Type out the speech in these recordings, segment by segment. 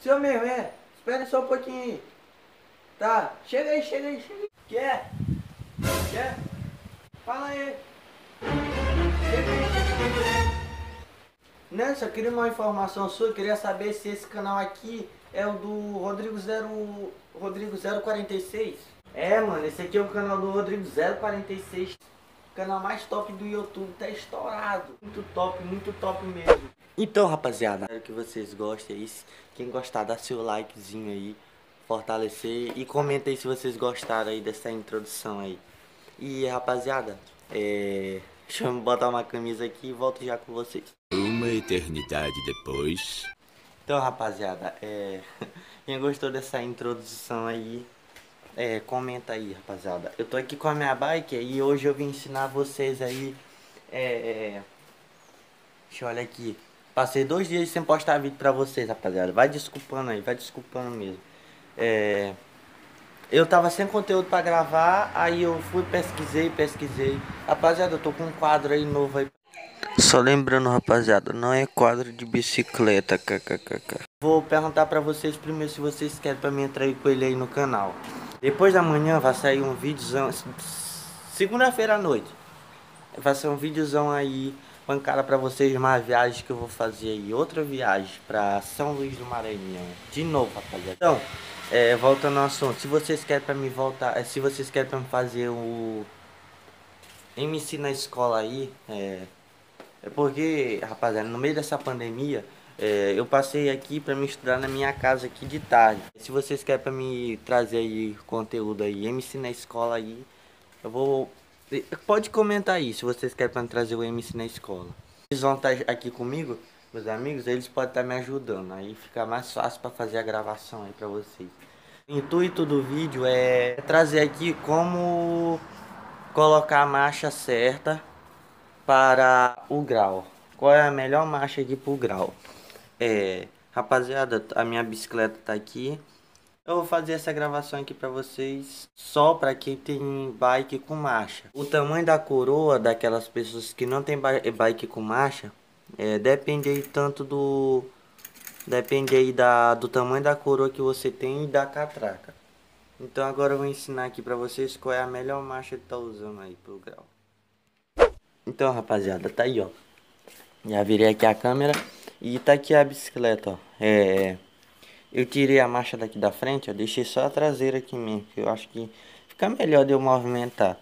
Seu mesmo, é? Espera só um pouquinho aí. Tá, chega aí, chega aí, chega aí. Quer? Quer? Fala aí. Chega aí, chega aí. Né, só queria uma informação sua, queria saber se esse canal aqui é o do Rodrigo 046. É, mano, esse aqui é o canal do Rodrigo 046. Canal mais top do YouTube, tá estourado. Muito top mesmo. Então, rapaziada, espero que vocês gostem aí. Quem gostar, dá seu likezinho aí, fortalecer e comenta aí se vocês gostaram aí dessa introdução aí. E, rapaziada, deixa eu botar uma camisa aqui e volto já com vocês. Uma eternidade depois. Então, rapaziada, quem gostou dessa introdução aí, comenta aí, rapaziada. Eu tô aqui com a minha bike e hoje eu vim ensinar vocês aí, deixa eu olhar aqui. Passei 2 dias sem postar vídeo pra vocês, rapaziada. Vai desculpando aí, vai desculpando mesmo. Eu tava sem conteúdo pra gravar, aí eu fui, pesquisei. Rapaziada, eu tô com um quadro aí novo aí. Só lembrando, rapaziada, não é quadro de bicicleta, kkkk. Vou perguntar pra vocês primeiro se vocês querem pra mim entrar aí com ele aí no canal. Depois da manhã vai sair um videozão, segunda-feira à noite. Vai ser um videozão aí, pancada pra vocês, uma viagem que eu vou fazer aí. Outra viagem pra São Luís do Maranhão. De novo, rapaziada. Então, voltando ao assunto, se vocês querem pra mim voltar, se vocês querem pra mim fazer o MC na escola aí, é porque, rapaziada, no meio dessa pandemia, eu passei aqui pra me estudar na minha casa aqui de tarde. Se vocês querem pra me trazer aí conteúdo aí, MC na escola aí, eu vou... Pode comentar aí se vocês querem pra me trazer o MC na escola. Eles vão estar aqui comigo, meus amigos, eles podem estar me ajudando. Aí fica mais fácil pra fazer a gravação aí pra vocês. O intuito do vídeo é trazer aqui como colocar a marcha certa para o grau. Qual é a melhor marcha aqui pro grau? Rapaziada, a minha bicicleta tá aqui. Eu vou fazer essa gravação aqui pra vocês só pra quem tem bike com marcha. O tamanho da coroa daquelas pessoas que não tem bike com marcha depende aí tanto do... Depende aí do tamanho da coroa que você tem e da catraca. Então agora eu vou ensinar aqui pra vocês qual é a melhor marcha que tá usando aí pro grau. Então, rapaziada, tá aí, ó. Já virei aqui a câmera e tá aqui a bicicleta, ó. Eu tirei a marcha daqui da frente, ó. Deixei só a traseira aqui mesmo, que eu acho que fica melhor de eu movimentar.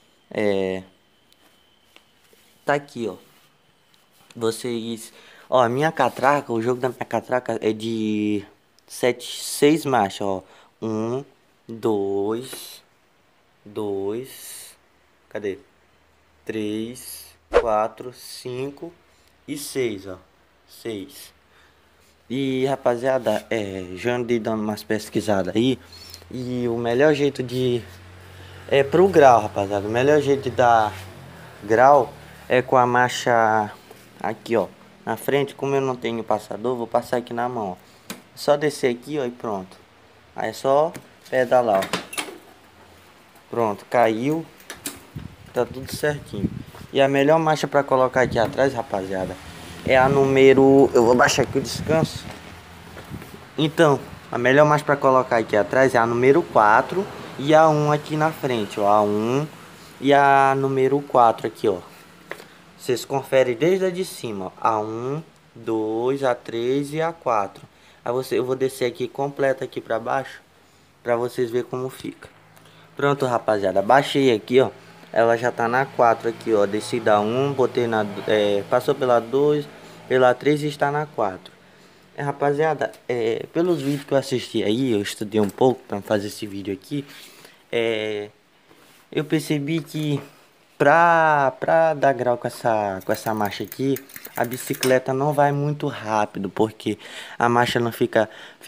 Tá aqui, ó. Vocês... Ó, a minha catraca, o jogo da minha catraca é de 6 marchas, ó. 1, 2, 2... Cadê? 3, 4, 5 e 6, ó. 6. E rapaziada, já andei dando umas pesquisadas aí. E o melhor jeito de... pro grau, rapaziada. O melhor jeito de dar grau é com a marcha aqui, ó. Na frente, como eu não tenho passador, vou passar aqui na mão, ó. Só descer aqui, ó, e pronto. Aí é só pedalar, ó. Pronto, caiu. Tá tudo certinho. E a melhor marcha pra colocar aqui atrás, rapaziada, é a número... Eu vou baixar aqui o descanso. Então, a melhor marcha pra colocar aqui atrás é a número 4 e a 1 aqui na frente, ó. A 1 e a número 4 aqui, ó. Vocês conferem desde a de cima, ó. A 1, 2, a 3 e a 4. Aí eu vou descer aqui completa aqui pra baixo, pra vocês verem como fica. Pronto, rapaziada, baixei aqui, ó. Ela já tá na 4 aqui, ó. Desci da 1, botei na... passou pela 2, pela 3 e está na 4. Rapaziada, pelos vídeos que eu assisti aí, eu estudei um pouco para fazer esse vídeo aqui. Eu percebi que pra dar grau com essa marcha aqui, a bicicleta não vai muito rápido, porque a marcha não fica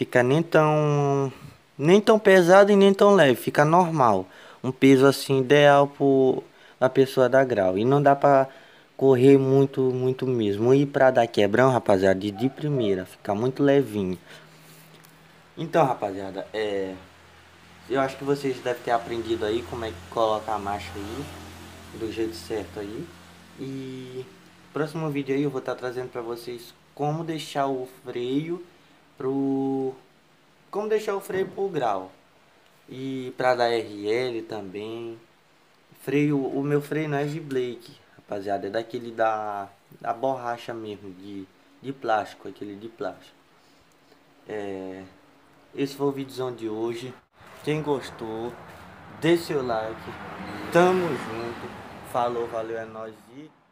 nem tão pesada e nem tão leve, fica normal. Um peso assim ideal a pessoa dar grau. E não dá pra correr muito mesmo. E pra dar quebrão, rapaziada, de primeira, fica muito levinho. Então, rapaziada, eu acho que vocês devem ter aprendido aí como é que coloca a marcha aí, do jeito certo aí. E próximo vídeo aí eu vou estar trazendo pra vocês como deixar o freio pro... Como deixar o freio por grau. E pra dar RL também. Freio, o meu freio não é V-Blake, rapaziada. É daquele da borracha mesmo, de plástico, aquele de plástico. Esse foi o vídeozão de hoje. Quem gostou, deixe seu like. Tamo junto. Falou, valeu, é nóis e...